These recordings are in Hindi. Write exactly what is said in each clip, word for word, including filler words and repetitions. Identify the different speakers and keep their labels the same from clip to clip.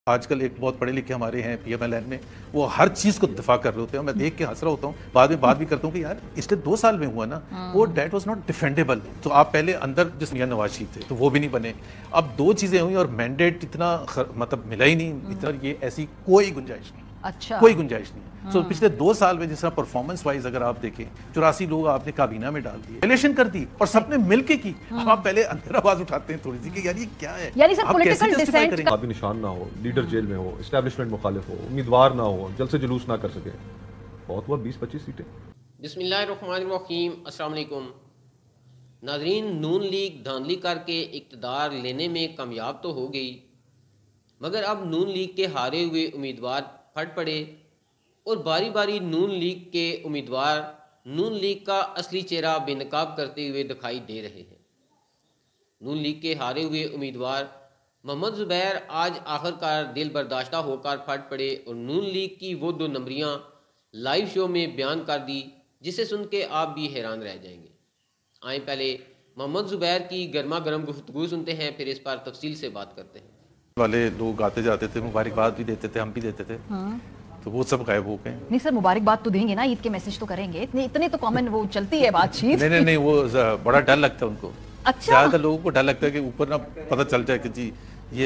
Speaker 1: आजकल एक बहुत पढ़े लिखे हमारे हैं पीएमएलएन में, वो हर चीज़ को दिफा कर रहे होते हैं। मैं देख के हंस रहा होता हूँ, बाद में बात भी करता हूँ कि यार इसलिए दो साल में हुआ ना, वो डेट वाज नॉट डिफेंडेबल। तो आप पहले अंदर जिस मियां नवाज शरीफ थे तो वो भी नहीं बने, अब दो चीज़ें हुई और मैंडेट इतना मतलब मिला ही नहीं, इतना ये ऐसी कोई गुंजाइश नहीं। अच्छा, कोई गुंजाइश नहीं। सो so, पिछले दो साल में जिस तरह परफॉर्मेंस वाइज अगर आप देखें, चौरासी लोग आपने काबीना में डाल दिए, इलेक्शन कर दी और सबने मिलके की। अब आप पहले अंदर आवाज उठाते हैं थोड़ी सी कि यार ये क्या है,
Speaker 2: यानी सर पॉलिटिकल डिसेंट
Speaker 3: का भी निशान ना हो, लीडर जेल में हो, एस्टैब्लिशमेंट मुखालिफ हो, उम्मीदवार ना हो, जलसे जुलूस ना कर सके, बहुत हुआ बीस पच्चीस सीटें।
Speaker 4: बिस्मिल्लाहिर्रहमानिर्रहीम, अस्सलाम वालेकुम नाजरीन। नून लीग धांधली करके इक़्तिदार लेने में कामयाब तो हो गई, मगर अब नून लीग के हारे हुए उम्मीदवार फट पड़े और बारी बारी नून लीग के उम्मीदवार नून लीग का असली चेहरा बेनकाब करते हुए दिखाई दे रहे हैं। नून लीग के हारे हुए उम्मीदवार मोहम्मद ज़ुबैर आज आखिरकार दिल बर्दाश्ता होकर फट पड़े और नून लीग की वो दो नंबरियां लाइव शो में बयान कर दी, जिसे सुन के आप भी हैरान रह जाएंगे। आए पहले मोहम्मद ज़ुबैर की गर्मा गर्म गुफ्तगू सुनते हैं, फिर इस पर तफसील से बात करते हैं।
Speaker 1: वाले लोग आते जाते थे, मुबारकबाद भी देते थे, हम भी देते थे, तो वो सब गायब हो गए।
Speaker 2: नहीं सर, मुबारकबाद तो देंगे ना, ईद के मैसेज तो करेंगे, इतने इतने तो कॉमन वो चलती है बातचीत।
Speaker 1: नहीं नहीं नहीं, वो बड़ा डर लगता है उनको।
Speaker 2: अच्छा,
Speaker 1: ज्यादातर लोगों को डर लगता है कि ऊपर ना पता चल जाए कि जी ये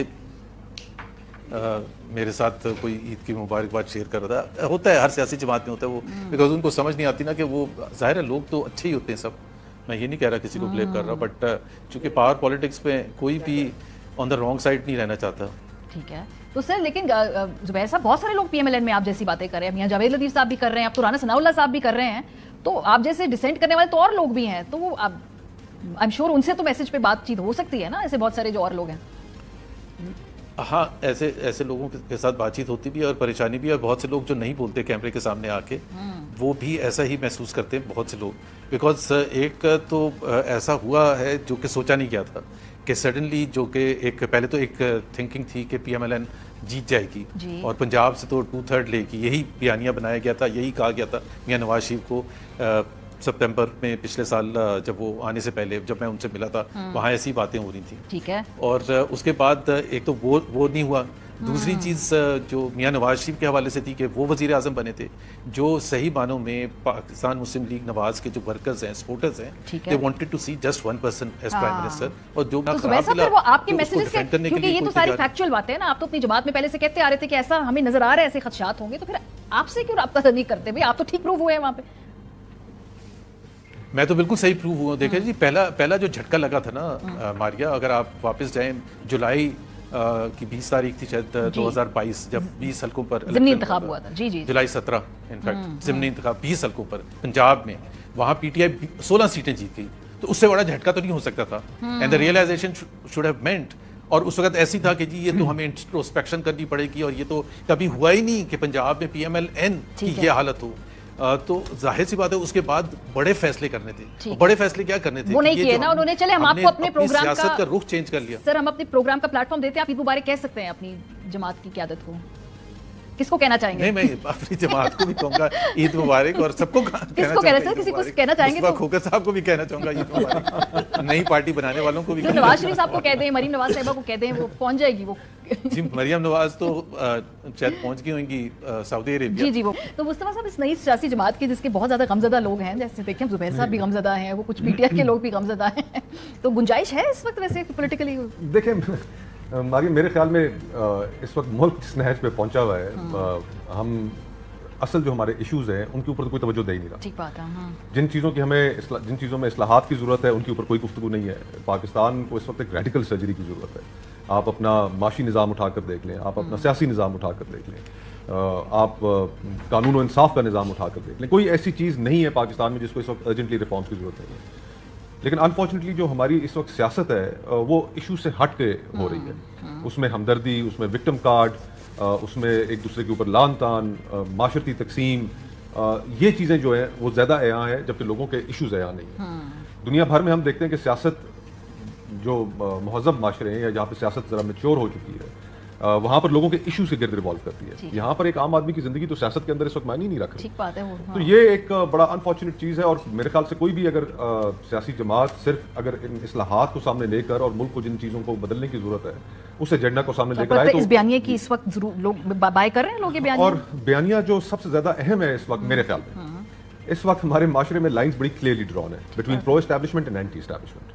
Speaker 1: आ, मेरे साथ कोई ईद की मुबारकबाद शेयर कर रहा था। होता है, हर सियासी जमात में होता है वो, बिकॉज उनको समझ नहीं आती ना कि वो जाहिर है लोग तो अच्छे ही होते हैं सब, मैं ये नहीं कह रहा किसी को ब्लेम कर रहा, बट चूंकि पावर पॉलिटिक्स में कोई भी ऑन द रॉन्ग साइड नहीं रहना चाहता।
Speaker 2: ठीक है, तो सर लेकिन जुबैर साहब, बहुत सारे लोग पीएमएलएन में आप जैसी बातें कर रहे हैं, मियां जावेद लतीफ साहब भी कर रहे हैं, अब तो राना सनाउल्लाह साहब भी कर रहे हैं, तो आप जैसे डिसेंट करने वाले तो और लोग भी हैं, तो वो आप आई एम श्योर उनसे तो मैसेज पे बातचीत हो सकती है ना, ऐसे बहुत सारे जो और लोग हैं।
Speaker 1: हाँ, ऐसे ऐसे लोगों के साथ बातचीत होती भी है और परेशानी भी है, और बहुत से लोग जो नहीं बोलते कैमरे के सामने आके, वो भी ऐसा ही महसूस करते हैं बहुत से लोग। बिकॉज एक तो ऐसा हुआ है जो कि सोचा नहीं गया था कि सडनली, जो कि एक पहले तो एक थिंकिंग थी कि पीएमएलएन जीत जाएगी और पंजाब से तो टू थर्ड लेगी, यही बयानिया बनाया गया था, यही कहा गया था मियां नवाज शरीफ को। सितंबर में पिछले साल जब वो आने से पहले जब मैं उनसे मिला था, वहाँ ऐसी बातें हो रही थी। ठीक है, और उसके बाद एक तो वो वो नहीं हुआ। दूसरी चीज़ जो मियां नवाज शरीफ के हवाले से थी कि वो वजीर आजम बने थे, जो सही मानों में पाकिस्तान मुस्लिम लीग नवाज के जो वर्कर्स हैं, सपोर्टर्स हैं, they wanted to see just one person as prime minister. और जो
Speaker 2: तो वैसा फिर वो आपके मैसेजेस के, क्योंकि ये तो सारी फैक्चुअल बातें हैं ना, आप तो अपनी जमात में पहले से कहते आ रहे थे कि ऐसा हमें नजर आ रहा है, ऐसे खदशात होंगे, तो फिर आपसे क्यों राब्ता नहीं करते? भाई आप तो ठीक प्रूव हुए हैं वहाँ पे।
Speaker 1: मैं तो बिल्कुल सही प्रूव हुआ। देखें जी, पहला पहला जो झटका लगा था ना मारिया, अगर आप वापस जाएं, जुलाई की बीस तारीख थी शायद दो हज़ार बाईस, जब बीस हलकों पर
Speaker 2: ज़िमनी इंतखाब हुआ था। जी जी, जुलाई
Speaker 1: सत्रह इनफैक्ट ज़िमनी इंतखाब बीस हलकों पर पंजाब में, वहाँ पीटीआई सोलह सीटें जीत गई, तो उससे बड़ा झटका तो नहीं हो सकता था। And the realization should have meant, और उस वक्त ऐसी था कि जी ये तो हमें इंट्रोस्पेक्शन करनी पड़ेगी, और ये तो कभी हुआ ही नहीं कि पंजाब में पीएमएलएन की ये हालत हो। आ, तो जाहिर सी बात है उसके बाद बड़े फैसले करने थे। और बड़े फैसले क्या करने थे?
Speaker 2: वो नहीं किए ना उन्होंने। चले, हम आपको अपने प्रोग्राम का,
Speaker 1: का रुख चेंज कर लिया।
Speaker 2: सर हम अपने प्रोग्राम का प्लेटफॉर्म देते हैं, आप ईद मुबारक कह सकते हैं अपनी जमात की क़यादत को। किसको कहना चाहेंगे?
Speaker 1: नहीं, मैं अपनी जमात को भी कहूंगा ईद मुबारक, और सबको
Speaker 2: किसको कहना सर, किसी को कहना चाहेंगे तो
Speaker 1: खोकर साहब को भी कहना चाहूंगा ईद मुबारक, नई पार्टी बनाने वालों को भी।
Speaker 2: नवाज शरीफ साहब को कह दें, मरीम नवाज साहिबा को कह दें, वो पहुंच जाएगी वो।
Speaker 1: जी, मरियम नवाज तो शायद पहुंच गई होंगी सऊदी अरेबिया।
Speaker 2: जी जी, वो तो मुस्तफा साहब इस नई सियासी जमात के जिसके बहुत ज्यादा गमजदा लोग हैं, जैसे देखिए जुबैर साहब भी गमजदा हैं, वो कुछ पीटीआई के लोग भी गमजदा हैं, तो गुंजाइश है इस वक्त वैसे पॉलिटिकली?
Speaker 3: देखिए मारी, मेरे ख्याल में इस वक्त मुल्क जिस नहज पे पहुंचा हुआ है, हम असल जो हमारे इश्यूज हैं उनके ऊपर कोई तवज्जो दे ही नहीं रहा।
Speaker 2: ठीक बात है। हाँ।
Speaker 3: जिन चीज़ों की हमें जिन चीज़ों में इस्लाहात की ज़रूरत है उनके ऊपर कोई गुफ्तगू नहीं है। पाकिस्तान को इस वक्त एक रेडिकल सर्जरी की ज़रूरत है। आप अपना माशी निज़ाम उठाकर देख लें, आप अपना सियासी निज़ाम उठाकर देख लें, आप कानून और इंसाफ का निज़ाम उठाकर देख लें, कोई ऐसी चीज़ नहीं है पाकिस्तान में जिसको इस वक्त अर्जेंटली रिफॉर्म्स की ज़रूरत नहीं है। लेकिन अनफॉर्चुनेटली जो हमारी इस वक्त सियासत है वो इशू से हट के हो रही है। उसमें हमदर्दी, उसमें विक्टिम कार्ड, उसमें एक दूसरे के ऊपर लान तान, माशरती तकसीम, ये चीज़ें जो हैं वो ज़्यादा अयां हैं, जबकि लोगों के इशूज़ अयां नहीं हैं। दुनिया भर में हम देखते हैं कि सियासत जो महज़ब माशरे हैं या जहाँ पर सियासत ज़रा मैच्योर हो चुकी है, वहाँ पर लोगों के इशू से गिर्द रिवॉल्व करती है। यहाँ पर एक आम आदमी की जिंदगी तो सियासत के अंदर इस वक्त मायने नहीं रख रही।
Speaker 2: ठीक बात है वो, हाँ।
Speaker 3: तो ये एक बड़ा अनफॉर्चुनेट चीज़ है, और मेरे ख्याल से कोई भी अगर सियासी जमात सिर्फ अगर इन इस्लाहात को सामने लेकर और मुल्क को जिन चीज़ों को बदलने की ज़रूरत है उस एजेंडा को सामने लेकर आए।
Speaker 2: तो इस बयानिए की इस वक्त जरूर लोग बाय कर रहे हैं लोग ये बयानिया,
Speaker 3: और बयानिया जो सबसे ज्यादा अहम है इस वक्त मेरे ख्याल में, इस वक्त हमारे माशरे में लाइंस बड़ी क्लियरली ड्रॉन है between pro establishment and anti establishment.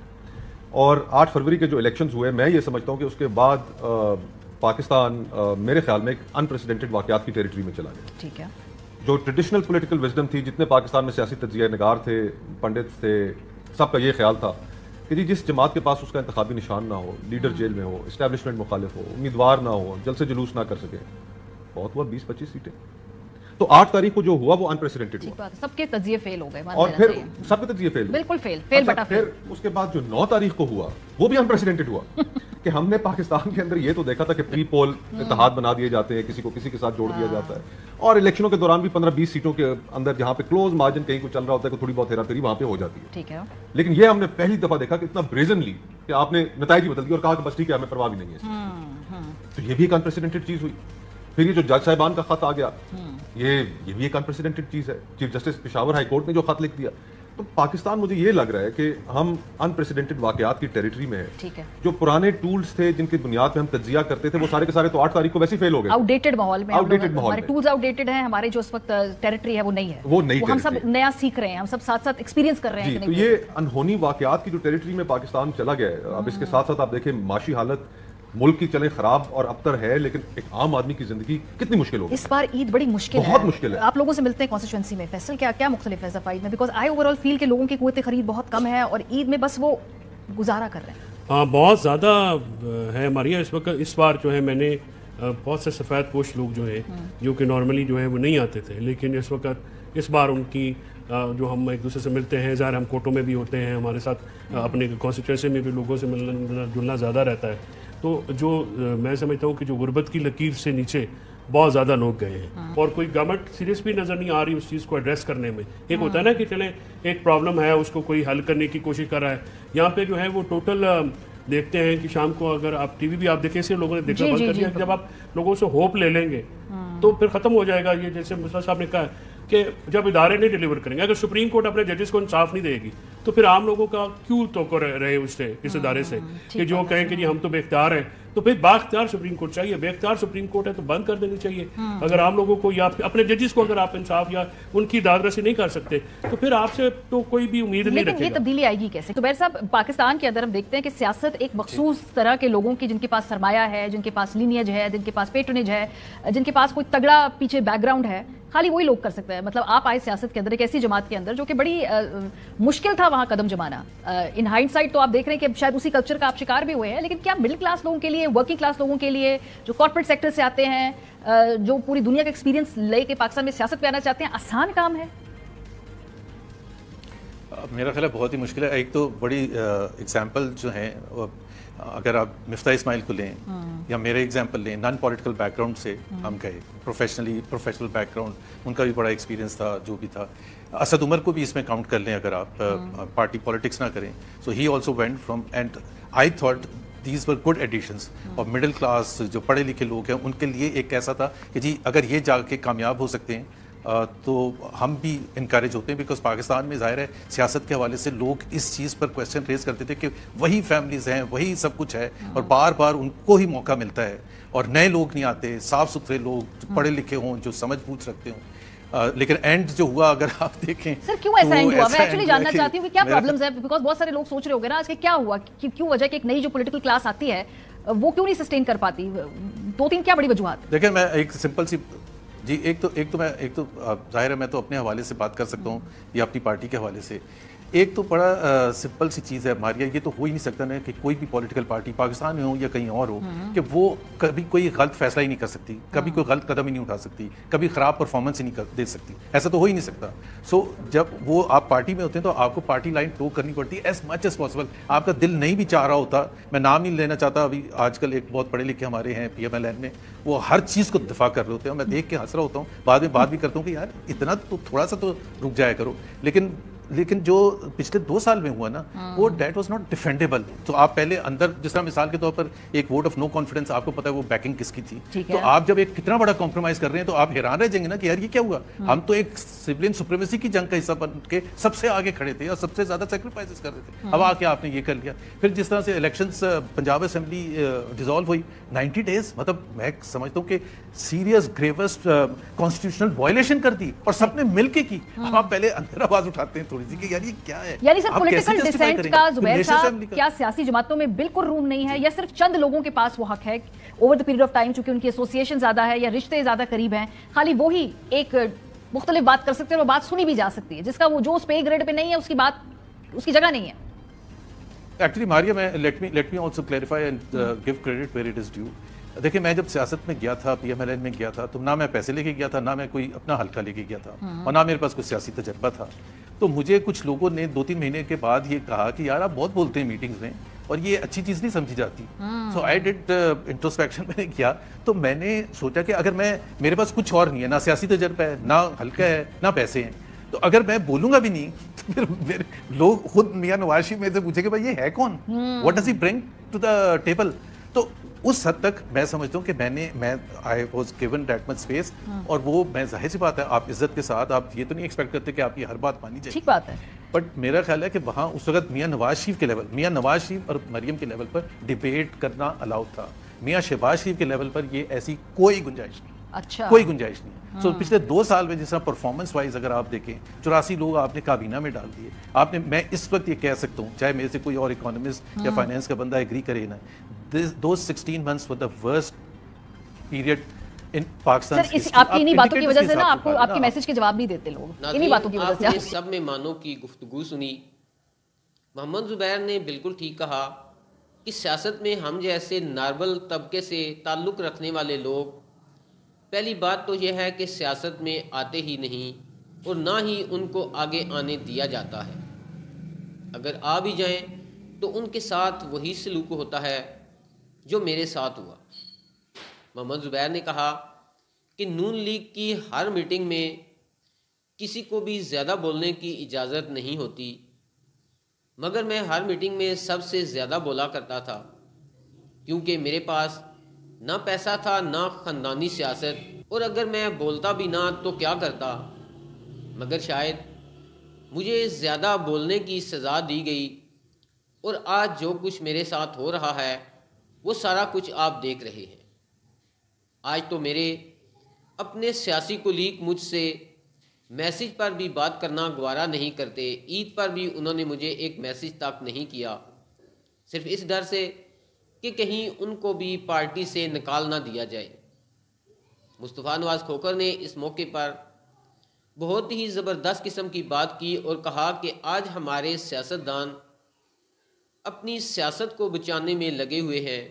Speaker 3: और आठ फरवरी के जो इलेक्शंस हुए, मैं ये समझता हूं कि उसके बाद आ, पाकिस्तान आ, मेरे ख्याल में एक अनप्रेसिडेंटेड वाकयात की टेरिटरी में चला गया।
Speaker 2: ठीक है।
Speaker 3: जो ट्रेडिशनल पॉलिटिकल विजडम थी, जितने पाकिस्तान में सियासी तज्जिया निगार थे, पंडित थे, सबका ये ख्याल था कि जी जिस जमात के पास उसका इंतखाबी निशान ना हो, लीडर जेल में हो, एस्टैब्लिशमेंट मुखालिफ हो, उम्मीदवार ना हो, जलसे जुलूस ना कर सके, बहुत हुआ बीस पच्चीस सीटें। तो आठ तारीख को जो हुआ वो अनप्रेसिडेंटेड हुआ।
Speaker 2: सबके तजिए फेल हो गए,
Speaker 3: और फिर सबके तजिए फेल,
Speaker 2: बिल्कुल फेल फेल
Speaker 3: अच्छा,
Speaker 2: बटा
Speaker 3: फिर
Speaker 2: फेल।
Speaker 3: उसके बाद जो नौ तारीख को हुआ वो भी अनप्रेसिडेंटेड हुआ कि हमने पाकिस्तान के अंदर ये तो देखा था कि प्री पोल इत्तेहाद बना दिए जाते हैं, किसी को किसी के साथ जोड़ दिया जाता है, और इलेक्शनों के दौरान भी पंद्रह बीस सीटों के अंदर जहां पे क्लोज मार्जिन कहीं को चल रहा होता है, थोड़ी बहुत हेरा फेरी वहां पे हो जाती है।
Speaker 2: ठीक है।
Speaker 3: लेकिन ये हमने पहली दफा देखा कि इतना ब्रेजनली कि आपने नताइज बदल दिए और कहा कि बस ठीक है, हमें परवाह भी नहीं है। तो ये भी एक अनप्रेसिडेंटेड चीज हुई। फिर ये जो जज साहिबान का खत आ गया, ये ये भी एक अनप्रेसिडेंटेड चीज है। Chief justice Peshawar high court ने जो खत लिख दिया, तो पाकिस्तान मुझे ये लग रहा है कि हम अनप्रेसिडेंटेड वाकयात की टेरिटरी में है।
Speaker 2: ठीक है।
Speaker 3: जो पुराने टूल्स थे जिनकी बुनियाद पे हम तज्जिया करते थे, वो सारे के सारे तो आठ तारीख को वैसे फेल हो गए।
Speaker 2: आउटडेटेड माहौल में,
Speaker 3: आउटडेटेड माहौल
Speaker 2: हमारे टूल्स आउटडेटेड हैं, हमारे जो इस वक्त टेरिटरी है वो नहीं है,
Speaker 3: वो नहीं,
Speaker 2: हम सब नया सीख रहे हैं, हम सब साथ साथ एक्सपीरियंस कर रहे हैं।
Speaker 3: तो ये अनहोनी वाकयात की जो टेरिटरी में पाकिस्तान चला गया है, अब इसके साथ साथ आप देखें माशी हालत मुल्क की चले खराब और अबतर है, लेकिन एक आम आदमी की जिंदगी कितनी मुश्किल होगी।
Speaker 2: इस बार ईद बड़ी मुश्किल
Speaker 3: बहुत
Speaker 2: है,
Speaker 3: मुश्किल है।
Speaker 2: आप लोगों से मिलते हैं कॉन्स्टिट्यूएंसी में, फैसल क्या क्या मुख्तलिफ है सफाई में? बिकॉज आई ओवरऑल फील के लोगों की कुव्वत खरीद बहुत कम है और ईद में बस वो गुजारा कर रहे हैं।
Speaker 5: हाँ, बहुत ज़्यादा है हमारी इस वक्त। इस बार जो है मैंने बहुत से सफ़ेद पोश लोग जो हैं जो कि नॉर्मली जो है वो नहीं आते थे, लेकिन इस वक्त इस बार उनकी जो हम एक दूसरे से मिलते हैं, ज़ाहिर हम कोर्टों में भी होते हैं, हमारे साथ अपने कॉन्स्टिट्यूएंसी में भी लोगों से मिलना जुलना ज़्यादा रहता है। तो जो मैं समझता हूँ कि जो गुर्बत की लकीर से नीचे बहुत ज़्यादा लोग गए हैं और कोई गवर्नमेंट सीरियस भी नज़र नहीं आ रही उस चीज़ को एड्रेस करने में। एक होता है ना कि चले एक प्रॉब्लम है उसको कोई हल करने की कोशिश कर रहा है, यहाँ पे जो है वो टोटल देखते हैं कि शाम को अगर आप टीवी भी आप देखें, से लोगों ने देखना बंद कर दिया। जब आप लोगों से होप ले लेंगे तो फिर ख़त्म हो जाएगा ये। जैसे मुस्लिम साहब ने कहा कि जब इदारे नहीं डिलीवर करेंगे, अगर सुप्रीम कोर्ट अपने जजेस को इंसाफ नहीं देगी तो फिर आम लोगों का क्यों तो रहे उससे, इस इदारे से, कि जो कहें कि जी हम तो बेख्तियार हैं, तो फिर बाख्तियार सुप्रीम कोर्ट चाहिए। बेख्तियार सुप्रीम कोर्ट है तो बंद कर देनी चाहिए। अगर आम लोगों को या अपने जजेस को अगर आप इंसाफ या उनकी दादरसी नहीं कर सकते तो फिर आपसे तो कोई भी उम्मीद नहीं रखेगा।
Speaker 2: लेकिन ये तब्दीली आएगी कैसे? तो बैर साहब, पाकिस्तान के अंदर हम देखते हैं कि सियासत एक मखसूस तरह के लोगों की, जिनके पास सरमाया है, जिनके पास लीनियज है, जिनके पास पेट्रोनेज है, जिनके पास कोई तगड़ा पीछे बैकग्राउंड है, खाली वही लोग कर सकते हैं। मतलब आप आए सियासत के अंदर एक ऐसी जमात के अंदर जो कि बड़ी आ, मुश्किल था वहां कदम जमाना। इन हाइंडसाइट तो आप देख रहे हैं कि शायद उसी कल्चर का आप शिकार भी हुए हैं, लेकिन क्या मिडिल क्लास लोगों के लिए, वर्किंग क्लास लोगों के लिए, जो कॉर्पोरेट सेक्टर से आते हैं, आ, जो पूरी दुनिया का एक्सपीरियंस लेके पाकिस्तान में सियासत में आना चाहते हैं, आसान काम है?
Speaker 1: मेरा ख्याल है बहुत ही मुश्किल है। एक तो बड़ी एग्जाम्पल जो है, अगर आप मिफ्ता इस्माइल को लें या मेरे एग्जाम्पल लें, नॉन पॉलिटिकल बैकग्राउंड से हम गए, प्रोफेशनली प्रोफेशनल बैकग्राउंड, उनका भी बड़ा एक्सपीरियंस था जो भी था। असद उमर को भी इसमें काउंट कर लें अगर आप पार्टी पॉलिटिक्स ना करें, so he also went from, and I thought these were good additions. और मिडिल क्लास जो पढ़े लिखे लोग हैं उनके लिए एक ऐसा था कि जी अगर ये जाके कामयाब हो सकते हैं Uh, तो हम भी इनकरेज होते हैं, बिकॉज पाकिस्तान में ज़ाहिर है सियासत के हवाले से लोग इस चीज़ पर क्वेश्चन रेज करते थे कि वही फैमिलीज हैं, वही सब कुछ है, और बार बार उनको ही मौका मिलता है और नए लोग नहीं आते, साफ सुथरे लोग जो पढ़े लिखे हों, जो समझ बूझ रखते हों। Uh, लेकिन एंड जो हुआ अगर आप देखें,
Speaker 2: सर क्यों ऐसा एंड हुआ? मैं एक्चुअली जानना चाहती हूँ कि क्या प्रॉब्लम्स है, बिकॉज बहुत सारे लोग सोच रहे होंगे ना आज के क्या हुआ, कि क्यों वजह कि एक नई जो पॉलिटिकल क्लास आती है वो क्यों नहीं सस्टेन कर पाती? दो तीन क्या बड़ी वजूहत?
Speaker 1: देखिए मैं एक सिंपल सी जी एक तो एक तो मैं एक तो जाहिर है मैं तो अपने हवाले से बात कर सकता हूँ या अपनी पार्टी के हवाले से। एक तो बड़ा आ, सिंपल सी चीज़ है हमारी, ये तो हो ही नहीं सकता ना कि कोई भी पॉलिटिकल पार्टी पाकिस्तान में हो या कहीं और हो कि वो कभी कोई गलत फैसला ही नहीं कर सकती, कभी कोई गलत कदम ही नहीं उठा सकती, कभी ख़राब परफॉर्मेंस ही नहीं कर दे सकती, ऐसा तो हो ही नहीं सकता। सो so, जब वो आप पार्टी में होते हैं तो आपको पार्टी लाइन टो करनी पड़ती है एज मच एज पॉसिबल। आपका दिल नहीं भी चाह रहा होता, मैं नाम नहीं लेना चाहता, अभी आजकल एक बहुत पढ़े लिखे हमारे हैं पी एम एल एन में, वो हर चीज़ को दिफा कर रहे होते हैं, मैं देख के हंस रहा होता हूँ, बाद में बात भी करता हूँ कि यार इतना तो थोड़ा सा तो रुक जाया करो। लेकिन लेकिन जो पिछले दो साल में हुआ ना, वो डेट वाज नॉट डिफेंडेबल। तो आप पहले अंदर, जिस तरह मिसाल के तौर पर एक वोट ऑफ नो कॉन्फिडेंस, आपको पता है वो बैकिंग किसकी थी, तो आप जब एक कितना बड़ा कॉम्प्रोमाइज कर रहे हैं तो आप हैरान रह जाएंगे ना कि यार ये क्या हुआ। हम तो एक सिविलियन सुप्रीमेसी की जंग का हिस्सा बन के सबसे आगे खड़े थे और सबसे ज्यादा सेक्रीफाइसेस कर रहे थे, अब आके आपने ये कर लिया। फिर जिस तरह से इलेक्शंस पंजाब असेंबली डिसॉल्व हुई, नाइन्टी डेज, मतलब मैं समझता हूँ कि सीरियस ग्रेवेस्ट कॉन्स्टिट्यूशनल वायलेशन कर दी और सबने मिलके की। अब आप पहले अंदर आवाज उठाते हैं थोड़ी सी कि यार ये क्या है।
Speaker 2: यानी सर पॉलिटिकल डिसेंट का जुबैर साहब, क्या सियासी जमातों में बिल्कुल रूम नहीं है या सिर्फ चंद लोगों के पास वो हक है over the period of time, चूंकि उनकी एसोसिएशन ज्यादा है या रिश्ते ज्यादा करीब हैं, खाली वो ही एक मुख्तलिफ बात कर सकते हैं और बात सुनी भी जा सकती है, जिसका वो जो उस पे ग्रेड पे नहीं है उसकी बात, उसकी जगह नहीं है।
Speaker 1: एक्चुअली मारिया, मैं let me let me also clarify and give credit where it is due. देखिए, मैं जब सियासत में गया था, पीएमएलएन में गया था, तो ना मैं पैसे लेके गया था, ना मैं कोई अपना हल्का लेके गया था, और ना मेरे पास कोई सियासी तजर्बा था। तो मुझे कुछ लोगों ने दो तीन महीने के बाद ये कहा कि यार आप बहुत बोलते हैं मीटिंग्स में और ये अच्छी चीज़ नहीं समझी जाती। सो आई डिड इंट्रोस्पेक्शन मैंने किया, तो मैंने सोचा कि अगर मैं, मेरे पास कुछ और नहीं है, ना सियासी तजर्बा है, ना हल्का है, ना पैसे हैं, तो अगर मैं बोलूंगा भी नहीं तो फिर मेरे लोग खुद मियां नवाज शरीफ में से पूछेंगे भाई ये है कौन, what does he bring to the table. तो उस हद तक मैं समझता हूँ कि मैंने मैं I was given that much space, और वो मैं जाहिर सी बात है, आप इज्जत के साथ, आप ये तो नहीं एक्सपेक्ट करते कि आपकी हर बात मानी जाए,
Speaker 2: ठीक बात है,
Speaker 1: बट मेरा ख्याल है कि वहाँ उस वक्त मियां नवाज शरीफ के लेवल, मियां नवाज शरीफ और मरियम के लेवल पर डिबेट करना अलाउड था। मियां शहबाज शरीफ के लेवल पर ये ऐसी कोई गुंजाइश नहीं, अच्छा कोई गुंजाइश नहीं। सो so, पिछले दो साल में जिस तरह परफॉर्मेंस वाइज अगर आप देखें, चौरासी लोग आपने काबीना में डाल दिए आपने। मैं इस वक्त ये कह सकता हूँ, चाहे मेरे से कोई और इकोनॉमिस्ट या फाइनेंस का बंदा एग्री करे ना, दो sixteen months were the worst period in Pakistan.
Speaker 2: Sir, इस आपकी इन्हीं बातों की वजह से ना आपको आपकी मैसेज के जवाब नहीं देते लोग, इन्हीं बातों की वजह से।
Speaker 4: आपने सब मेहमानों की गुफ्तगू सुनी। मोहम्मद जुबैर ने बिल्कुल ठीक कहा कि सियासत में हम जैसे नार्मल तबके से ताल्लुक़ रखने वाले लोग, पहली बात तो यह है कि सियासत में आते ही नहीं और ना ही उनको आगे आने दिया जाता है। अगर आ भी जाएं तो उनके साथ वही सलूक होता है जो मेरे साथ हुआ। मोहम्मद जुबैर ने कहा कि नून लीग की हर मीटिंग में किसी को भी ज़्यादा बोलने की इजाज़त नहीं होती, मगर मैं हर मीटिंग में सबसे ज़्यादा बोला करता था, क्योंकि मेरे पास ना पैसा था ना ख़ानदानी सियासत, और अगर मैं बोलता भी ना तो क्या करता। मगर शायद मुझे ज़्यादा बोलने की सज़ा दी गई, और आज जो कुछ मेरे साथ हो रहा है वो सारा कुछ आप देख रहे हैं। आज तो मेरे अपने सियासी कुलीग मुझसे मैसेज पर भी बात करना गवारा नहीं करते। ईद पर भी उन्होंने मुझे एक मैसेज तक नहीं किया, सिर्फ इस डर से कि कहीं उनको भी पार्टी से निकाल ना दिया जाए। मुस्तफ़ा नवाज़ खोखर ने इस मौके पर बहुत ही ज़बरदस्त किस्म की बात की और कहा कि आज हमारे सियासतदान अपनी सियासत को बचाने में लगे हुए हैं,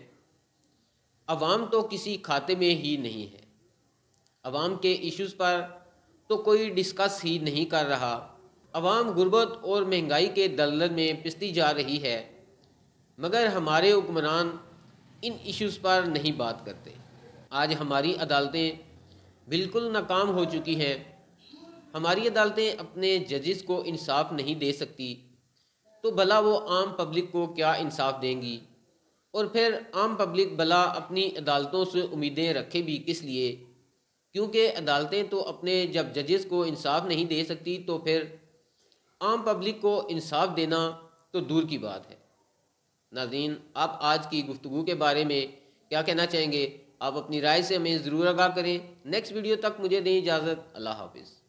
Speaker 4: अवाम तो किसी खाते में ही नहीं है, अवाम के इश्यूज़ पर तो कोई डिस्कस ही नहीं कर रहा, अवाम गुर्बत और महंगाई के दलदल में पिसती जा रही है, मगर हमारे हुक्मरान इन इश्यूज़ पर नहीं बात करते। आज हमारी अदालतें बिल्कुल नाकाम हो चुकी हैं। हमारी अदालतें अपने जजेस को इंसाफ नहीं दे सकती, तो भला वो आम पब्लिक को क्या इंसाफ देंगी, और फिर आम पब्लिक भला अपनी अदालतों से उम्मीदें रखे भी किस लिए, क्योंकि अदालतें तो अपने जब जजेस को इंसाफ नहीं दे सकती तो फिर आम पब्लिक को इंसाफ देना तो दूर की बात है। नाज़रीन, आप आज की गुफ्तगू के बारे में क्या कहना चाहेंगे? आप अपनी राय से हमें ज़रूर आगाह करें। नेक्स्ट वीडियो तक मुझे दें इजाज़त। अल्लाह हाफिज़।